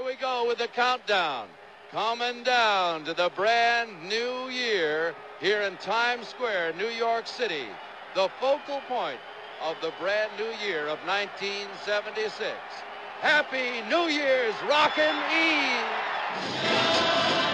we go with the countdown. Coming down to the brand new year here in Times Square, New York City. The focal point of the brand new year of 1976. Happy New Year's Rockin' Eve!